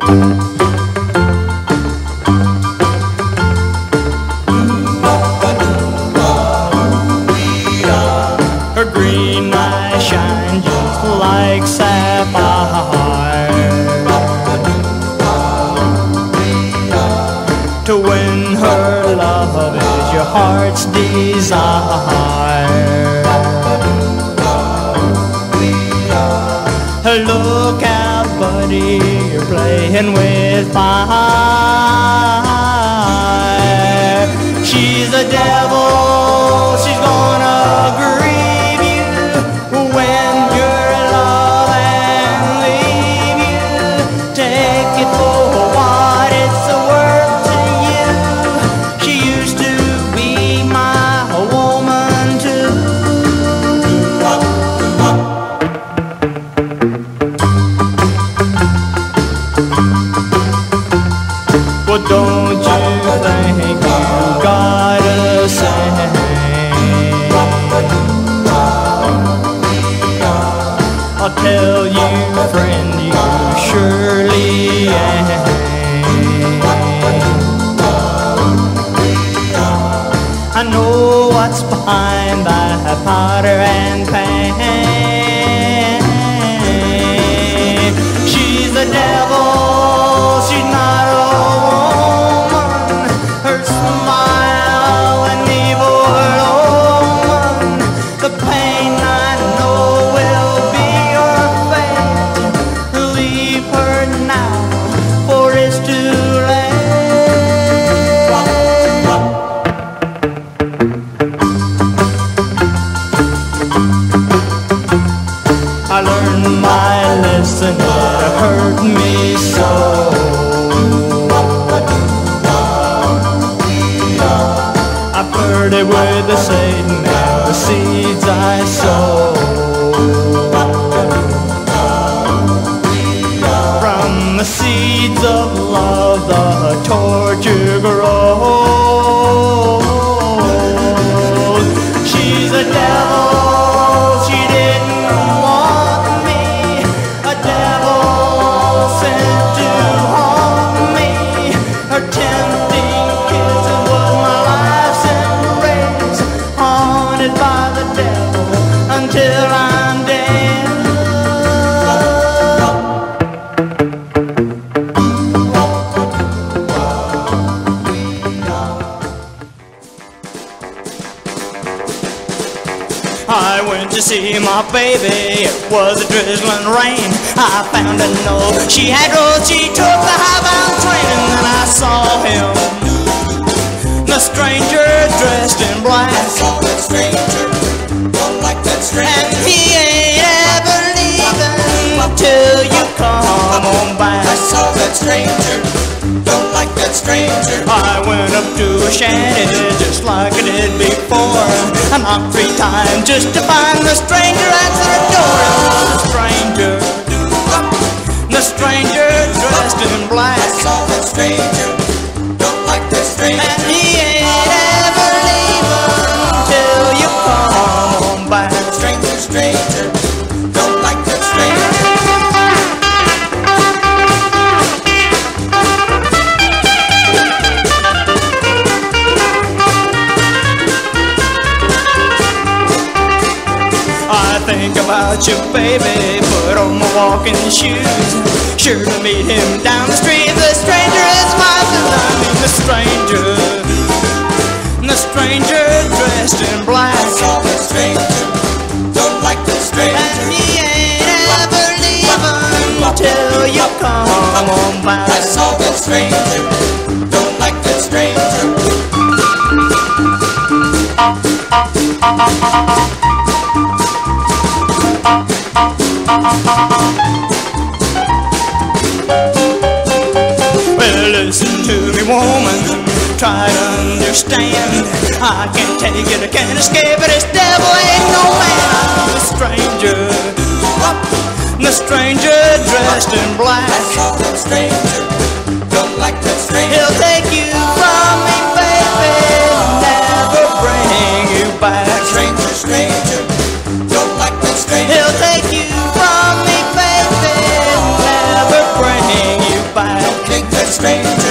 Her green eyes shine just like sapphire. To win her love is your heart's desire. Look out, buddy, you're playing with fire. She's the devil, she's gonna grieve you when you're in love and leave you. Take it for what it's worth to you. She used to be my woman too. Well, don't you think you gotta say? I'll tell you, friend, you surely ain't. I know what's behind that powder and pain. She's the devil, she's not a woman. Her smile an evil omen. The pain I know will be your fate. Leave her now, for it's too late. I learned my lesson, it hurt me so. I flirted with the Satan and the seeds I sow. From the seeds of love the torture grows. She's a devil, she didn't want me. A devil sent to haunt me. Her tempting kiss was my life's embrace. Haunted by the devil until I'm dead. I went to see my baby, it was a drizzling rain. I found a note she had wrote, she took the highbound train. And then I saw him, the stranger dressed in black. I saw that stranger, don't like that stranger. And he ain't ever leaving till you come on back. I saw that stranger, don't like that stranger. I went up to a shanty just like I did before. I knocked 3 times just to find the stranger answer the door. It was the stranger, the stranger dressed in black. I saw that stranger, don't like that stranger. And he ain't ever leaving till you come on back. Stranger, stranger, don't like that stranger. I think about you, baby, put on my walking shoes. Sure to meet him down the street. The stranger is mine, I mean the stranger dressed in black. I saw that stranger, don't like that stranger. And he ain't ever leaving till you come on back. I saw that stranger, don't like that stranger. Well, listen to me, woman, try to understand. I can't take it, I can't escape it. This devil ain't no man. I'm the stranger dressed in black. I saw that stranger, don't like that stranger. He'll take you from me, baby, never bring you back. Stranger, stranger, don't like that stranger. He'll take you from me, baby, never bring you back. stranger.